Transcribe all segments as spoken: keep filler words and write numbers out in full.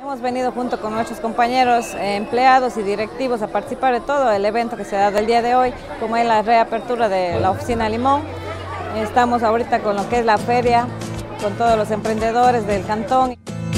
Hemos venido junto con nuestros compañeros eh, empleados y directivos a participar de todo el evento que se ha dado el día de hoy, como es la reapertura de la oficina Limón. Estamos ahorita con lo que es la feria, con todos los emprendedores del cantón.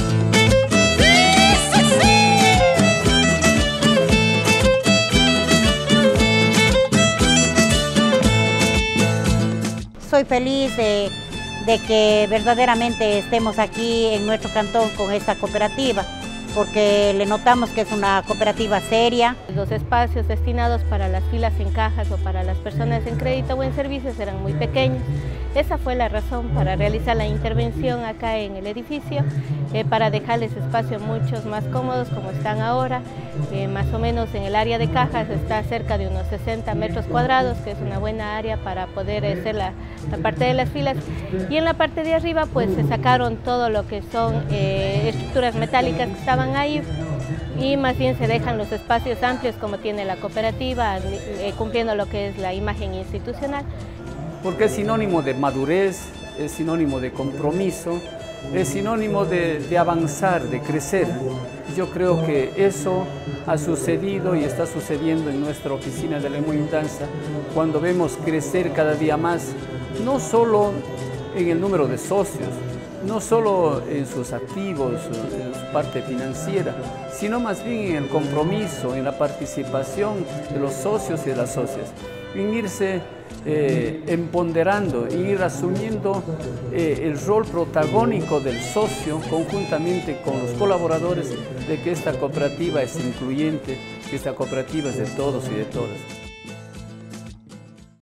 Soy feliz de, de que verdaderamente estemos aquí en nuestro cantón con esta cooperativa, porque le notamos que es una cooperativa seria. Los espacios destinados para las filas en cajas o para las personas en crédito o en servicios eran muy pequeños. Esa fue la razón para realizar la intervención acá en el edificio, eh, para dejarles espacios muchos más cómodos como están ahora. Eh, más o menos en el área de cajas está cerca de unos sesenta metros cuadrados, que es una buena área para poder hacer la, la parte de las filas. Y en la parte de arriba pues se sacaron todo lo que son eh, estructuras metálicas que estaban ahí, y más bien se dejan los espacios amplios como tiene la cooperativa, eh, cumpliendo lo que es la imagen institucional. Porque es sinónimo de madurez, es sinónimo de compromiso, es sinónimo de, de avanzar, de crecer. Yo creo que eso ha sucedido y está sucediendo en nuestra oficina de Limón y Danza, cuando vemos crecer cada día más, no solo en el número de socios, no solo en sus activos, en su parte financiera, sino más bien en el compromiso, en la participación de los socios y de las socias, en irse eh, empoderando, en ir asumiendo eh, el rol protagónico del socio conjuntamente con los colaboradores, de que esta cooperativa es incluyente, que esta cooperativa es de todos y de todas.